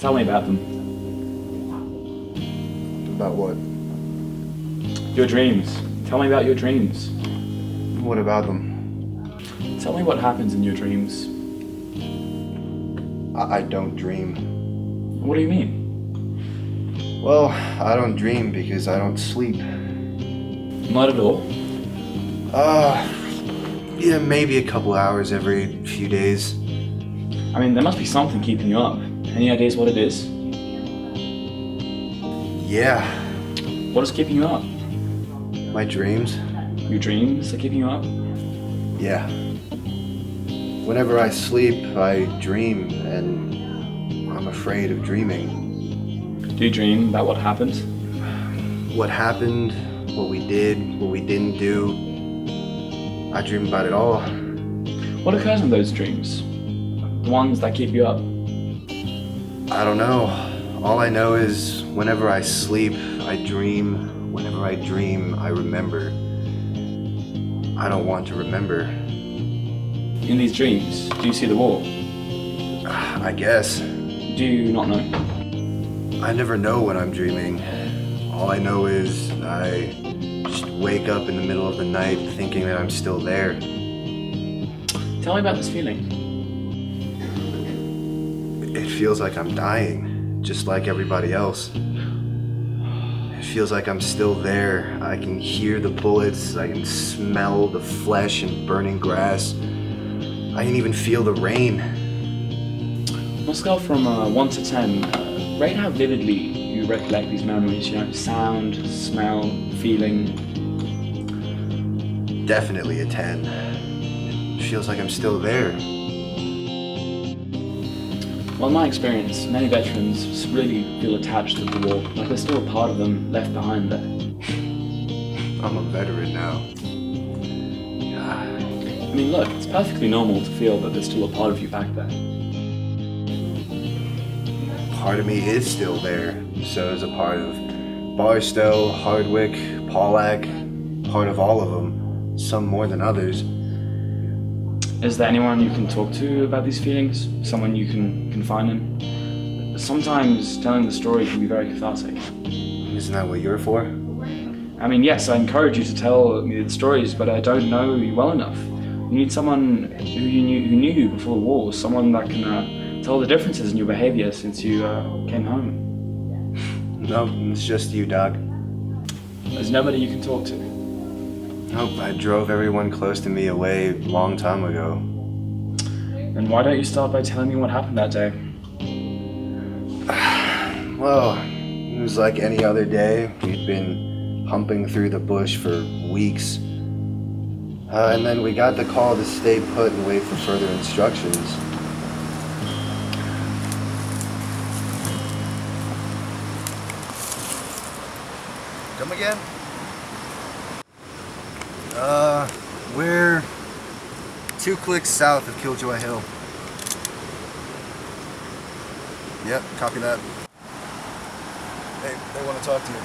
Tell me about them. About what? Your dreams. Tell me about your dreams. What about them? Tell me what happens in your dreams. I don't dream. What do you mean? Well, I don't dream because I don't sleep. Not at all. Yeah, maybe a couple hours every few days. I mean, there must be something keeping you up. Any ideas what it is? Yeah. What is keeping you up? My dreams. Your dreams are keeping you up? Yeah. Whenever I sleep, I dream, and I'm afraid of dreaming. Do you dream about what happened? What happened, what we did, what we didn't do. I dream about it all. What occurs in those dreams? The ones that keep you up? I don't know. All I know is whenever I sleep, I dream. Whenever I dream, I remember. I don't want to remember. In these dreams, do you see the wall? I guess. Do you not know? I never know when I'm dreaming. All I know is I just wake up in the middle of the night thinking that I'm still there. Tell me about this feeling. It feels like I'm dying, just like everybody else. It feels like I'm still there. I can hear the bullets, I can smell the flesh and burning grass. I can even feel the rain. On a scale from 1 to 10, rate how vividly you recollect these memories, you know, sound, smell, feeling. Definitely a 10. It feels like I'm still there. Well, in my experience, many veterans really feel attached to the war, like there's still a part of them left behind there. I'm a veteran now. I mean, look, it's perfectly normal to feel that there's still a part of you back there. Part of me is still there. So is a part of Barstow, Hardwick, Pollack, part of all of them. Some more than others. Is there anyone you can talk to about these feelings? Someone you can confide in? Sometimes telling the story can be very cathartic. Isn't that what you're for? I mean, yes, I encourage you to tell me the stories, but I don't know you well enough. You need someone who knew you before the war, someone that can tell the differences in your behavior since you came home. No, it's just you, Doc. There's nobody you can talk to. Nope, I drove everyone close to me away a long time ago. Then why don't you start by telling me what happened that day? Well, it was like any other day. We'd been humping through the bush for weeks. And then we got the call to stay put and wait for further instructions. Come again? We're 2 clicks south of Killjoy Hill. Yep, copy that. Hey, they want to talk to you.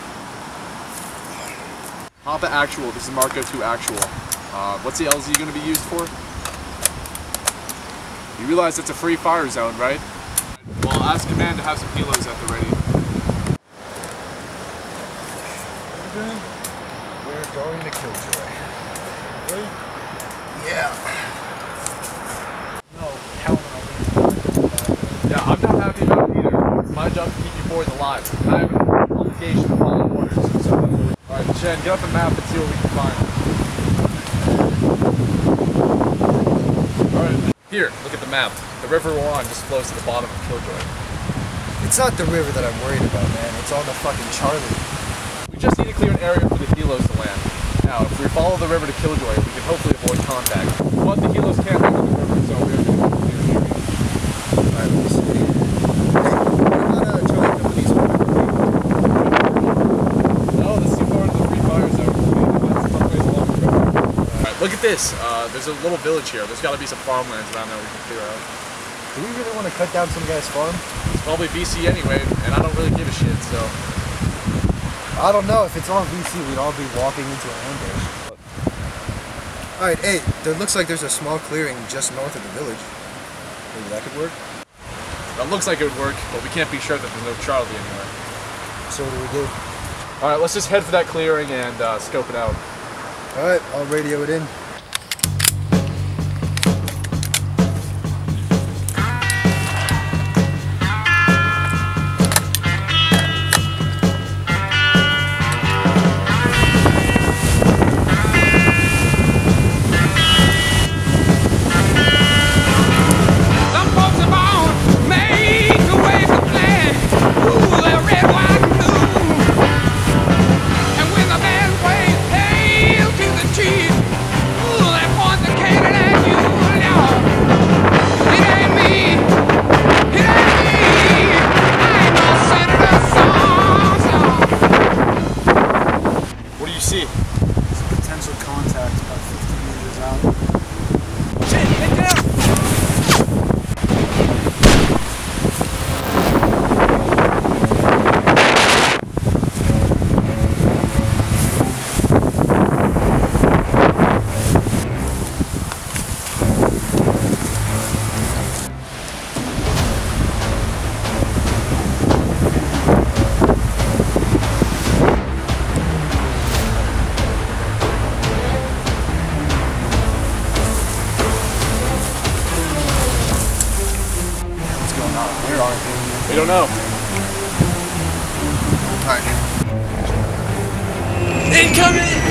Hop at actual, this is Marco 2 actual. What's the LZ going to be used for? You realize it's a free fire zone, right? Well, ask command to have some helos at the ready. We're going to Killjoy. Really? Yeah. No, hell no. Yeah, I'm not happy about it either. It's my job to keep you boys alive. And I have an obligation to follow orders. So, alright, Shen, get up a map and see what we can find. Alright, here, look at the map. The river we're on just flows to the bottom of Killjoy. It's not the river that I'm worried about, man. It's on the fucking Charlie. We just need to clear an area for the helos to land. Now, if we follow the river to Killjoy, we can hopefully avoid contact. But the helos can't land on the river, so we're going to clear an area. Alright, let me see. Hey, we're not Charlie Company's over. No, this is part of the free fire zone. That's some ways along the river. Alright, look at this. There's a little village here. There's got to be some farmlands around there we can clear out. Do we really want to cut down some guy's farm? It's probably VC anyway, and I don't really give a shit, so... I don't know. If it's all VC, we'd all be walking into an ambush. Alright, hey, there looks like there's a small clearing just north of the village. Maybe that could work? That looks like it would work, but we can't be sure that there's no Charlie anywhere. So what do we do? All right, let's just head for that clearing and scope it out. All right, I'll radio it in. We don't know. Alright. Incoming!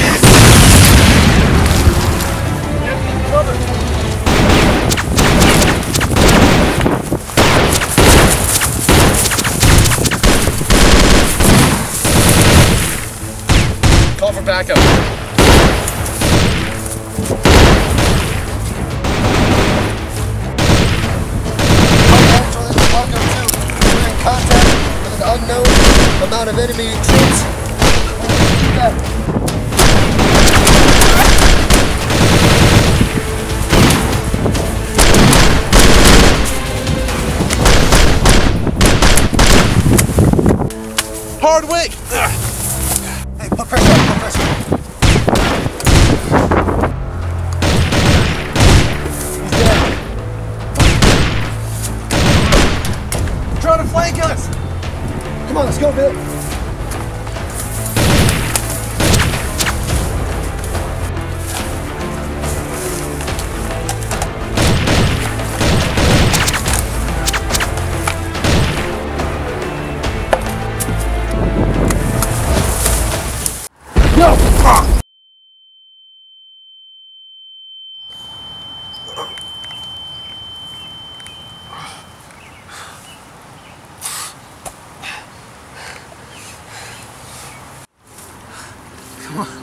Call for backup. Unknown amount of enemy troops. Hardwick! Hey, put pressure on, put pressure. He's dead. Trying to flank us! Come on, let's go, Bill. No! Come on.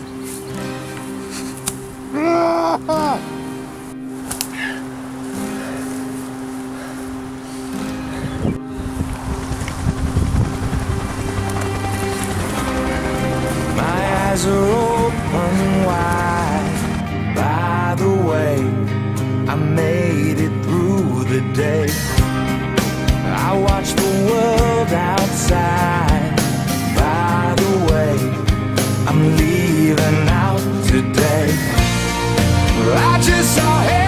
My eyes are open wide. By the way, I made it through the day. I watched the world outside. By the way, I'm leaving out today. I just saw him.